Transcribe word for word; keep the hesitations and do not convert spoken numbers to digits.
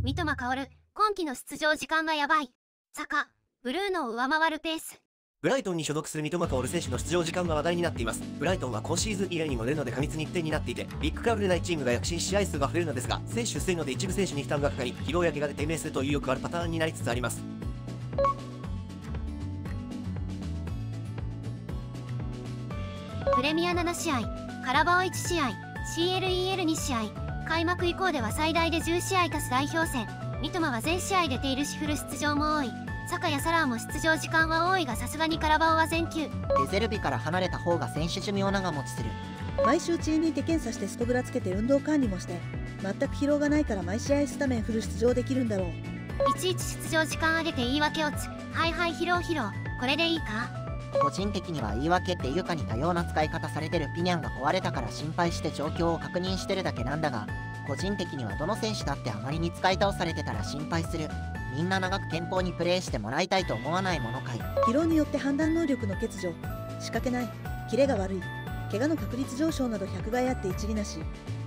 三笘薫、今季の出場時間がやばい。サカ、ブルーノを上回るペース。 ブライトンに所属する三笘薫選手の出場時間が話題になっています。ブライトンは今シーズン以来にもレノで過密日程になっていて、ビッグクラブでないチームが躍進し試合数が増えるのですが、選手薄いので一部選手に負担がかかり、疲労や怪我で低迷するというよくあるパターンになりつつあります。 プレミアななしあい、カラバオいちしあい、シーエルイーエルにしあい、開幕以降では最大でじゅうしあい足す代表戦。三笘は全試合出ているしフル出場も多い。サカやサラーも出場時間は多いがさすがにカラバオは全休。 レゼルビから離れた方が選手寿命長持ちする。 毎週血にて検査してストブラつけて運動管理もして、全く疲労がないから毎試合スタメンフル出場できるんだろう。 いちいち出場時間上げて言い訳をつ。はいはい疲労疲労、これでいいか。 個人的には言い訳っていうかに多様な使い方されてる。ピニャンが壊れたから心配して状況を確認してるだけなんだが、個人的にはどの選手だってあまりに使い倒されてたら心配する。みんな長く健康にプレーしてもらいたいと思わないものかい。 疲労によって判断能力の欠如、仕掛けない、キレが悪い、怪我の確率上昇など百害あって一理なし。